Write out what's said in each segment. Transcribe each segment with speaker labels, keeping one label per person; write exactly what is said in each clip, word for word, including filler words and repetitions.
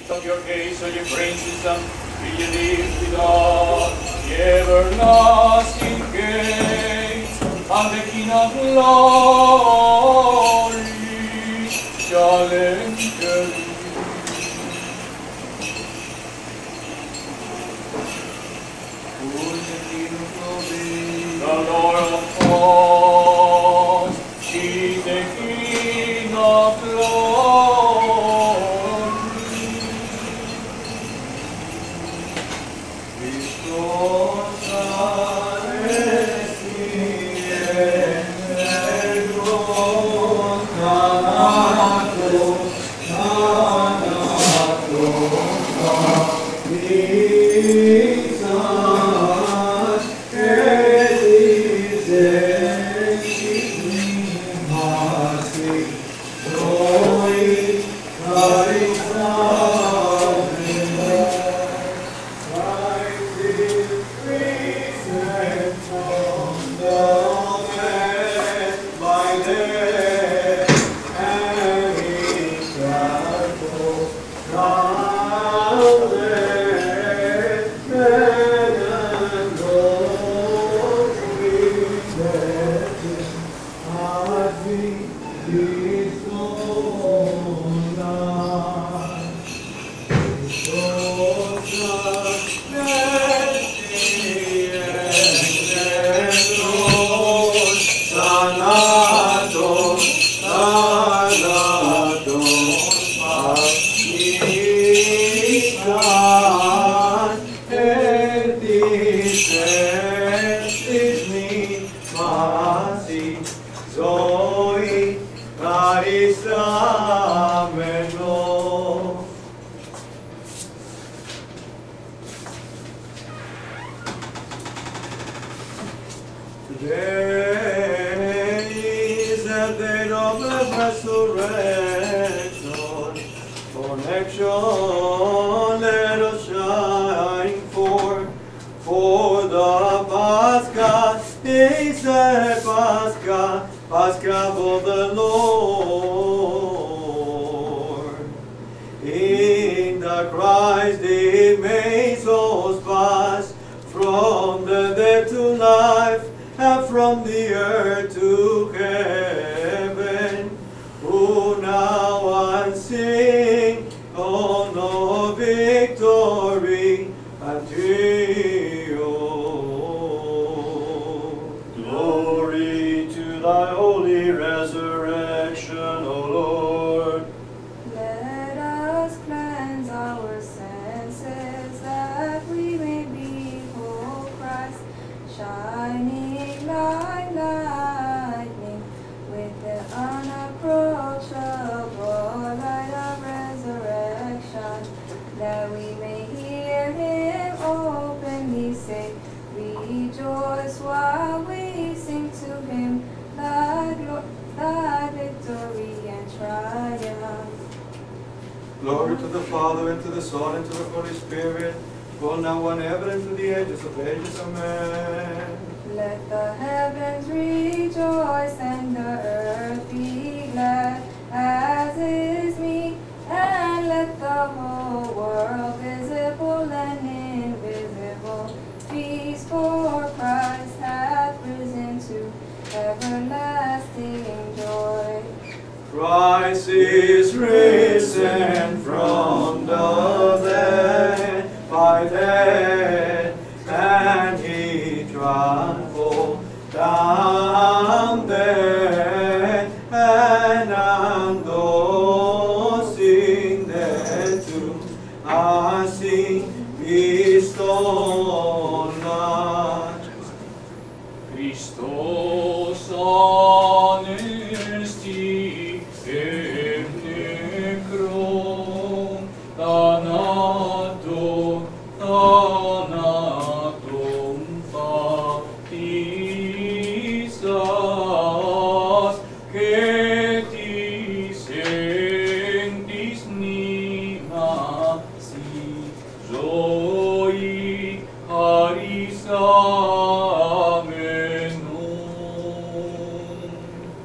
Speaker 1: of your gates and your praises and be ye lifted up, the everlasting gates, and the King of glory shall enter in. Who is the King of glory? The Lord of hosts, He is the King of glory. Christos anesti et negros thanatos, thanatos Jesus, et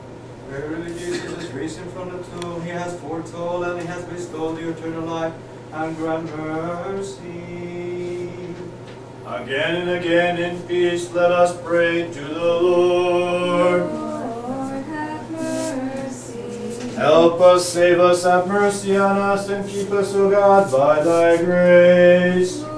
Speaker 2: Verily Jesus is risen from the tomb. He has foretold and he has bestowed the eternal life.
Speaker 1: and grant mercy.
Speaker 2: Again and again in peace let us pray to the Lord.
Speaker 3: Lord, have mercy.
Speaker 2: Help us, save us, have mercy on us, and keep us, O God, by thy grace.